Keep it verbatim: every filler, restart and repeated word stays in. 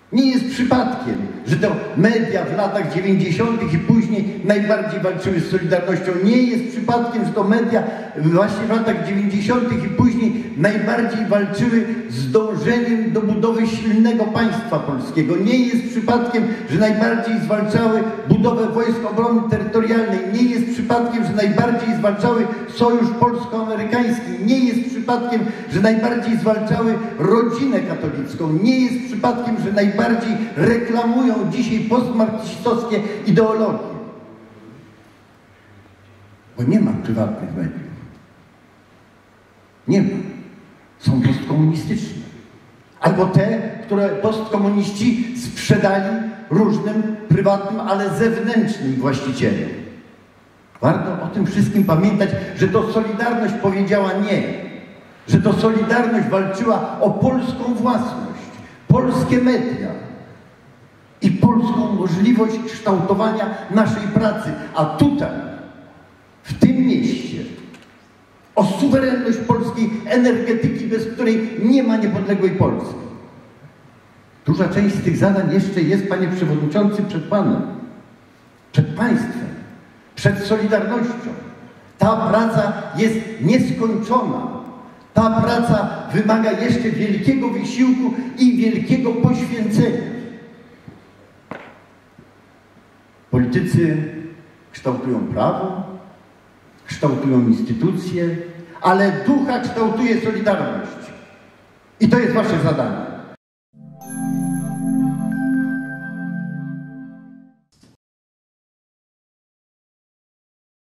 Nie jest przypadkiem, że to media w latach dziewięćdziesiątych i później najbardziej walczyły z Solidarnością. Nie jest przypadkiem, że to media właśnie w latach dziewięćdziesiątych i później najbardziej walczyły z dążeniem do budowy silnego państwa polskiego. Nie jest przypadkiem, że najbardziej zwalczały budowę Wojsk Obrony Terytorialnej. Nie jest przypadkiem, że najbardziej zwalczały Sojusz Polsko-Amerykański. Nie jest przypadkiem, że najbardziej zwalczały rodzinę katolicką. Nie jest przypadkiem, że najbardziej reklamują dzisiaj postmarksistowskie ideologie. Bo nie ma prywatnych mediów. Nie ma. Są postkomunistyczne. Albo te, które postkomuniści sprzedali różnym prywatnym, ale zewnętrznym właścicielom. Warto o tym wszystkim pamiętać, że to Solidarność powiedziała nie. Że to Solidarność walczyła o polską własność, polskie media i polską możliwość kształtowania naszej pracy. A tutaj, w tym mieście, o suwerenność polskiej energetyki, bez której nie ma niepodległej Polski. Duża część z tych zadań jeszcze jest, panie przewodniczący, przed panem, przed państwem, przed Solidarnością. Ta praca jest nieskończona. Ta praca wymaga jeszcze wielkiego wysiłku i wielkiego poświęcenia. Politycy kształtują prawo, kształtują instytucje, ale ducha kształtuje Solidarność. I to jest wasze zadanie.